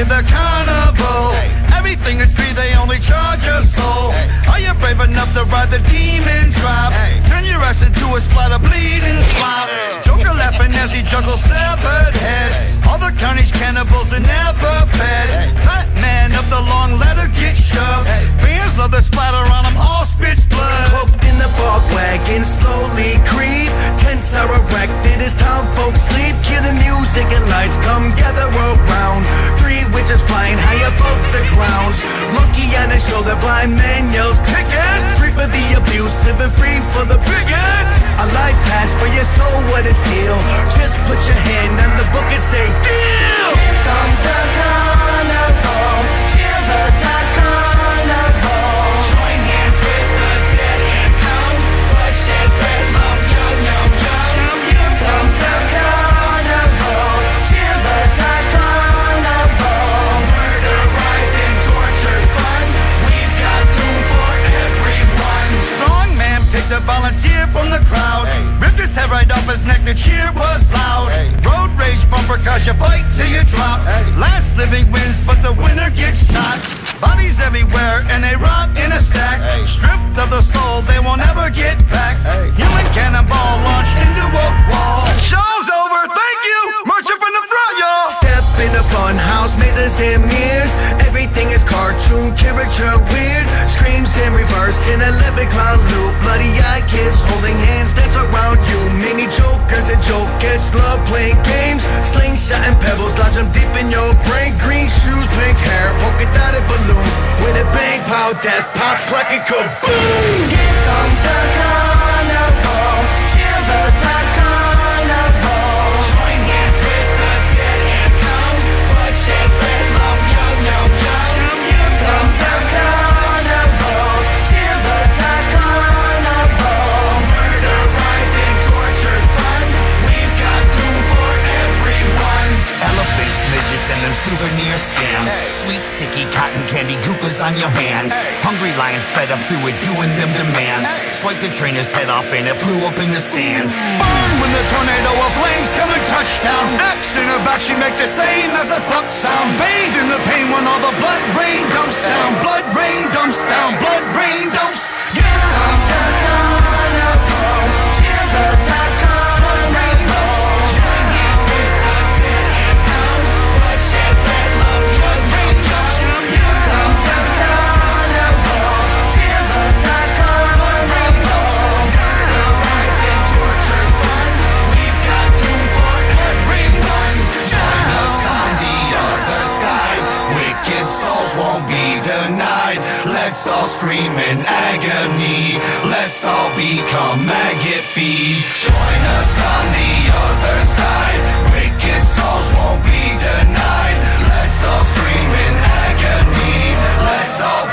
to the carnival. Everything is free, they only charge a soul. Are you brave enough to ride the demon drop? Turn your ass into a splat of bleeding slop. Joker laughing as he juggles severed heads. All the carnage cannibals are never fed. Batman up the long ladder gets shoved. Fans love the splatter on them, all spits blood. Cloaked in the fog wagon, slowly creep. Tents are erected as town folks sleep. Hear the music and lights come gather around. Three witches flying high above the grounds. Monkey on his shoulder, blind man yells pickets. Free for the abusive and free for the bigots. A life pass for your soul, what is steel? Just put your hand on the book and say deal. Here comes the carnival, till the dark carnival. Join hands with the dead and come, bloodshed, bedlam, young, young, young. Here comes the carnival, till the dark carnival. Murder, rides, and torture fun. We've got room for everyone. Strong man picked a volunteer from the crowd. Ripped his head right off his neck, the cheer was loud. Road rage bumper cars, you fight till you drop. Last living wins, but the winner gets shot. Bodies everywhere and they rot in a stack. Stripped of the soul, they won't ever get back. Human cannonball launched into a wall. Show's over, thank you. March up in the front, y'all. Step in a fun house, mazes and mirrors. Everything is cartoon, character weird. Screams in reverse in 11 clown loop. Bloody-eyed kids holding hands, dance around you. Many jokers and jokers love playing games. Slingshot and pebbles lodge them deep in your brain. Green shoes, pink hair, polka dotted balloon. With a bang, pow, death, pop, crack, and kaboom. Here comes the carnival, till the dark carnival. Join hands with the dead and come, bloodshed, bedlam, young, young, young. Here comes the carnival, till the dark carnival. Murder, rides, and torture fun. We've got room for everyone. Elephants, midgets, and them souvenir scams. Sweet, sticky cotton candy goopers on your hands. Hungry lions fed up through it, doing them demands. Swipe the trainer's head off and it flew up in the stands. Burn when the tornado of flames come and touchdown. Action about she make the same as a fuck sound. Bathe in the pain when all the blood rain dumps down. Blood rain dumps down. Blood rain dumps. Here comes the carnival, till the dark carnival. Join hands with the dead and come, bloodshed, bedlam, young, young, young. Here comes the carnival, till the dark carnival. Murder, rides, and torture fun. We've got room for everyone. Join us on the other side. Wicked souls won't be denied. Let's all scream in agony. Let's all become maggot feed. Join us on the other side. Wicked souls won't be denied. Let's all scream in agony. Let's all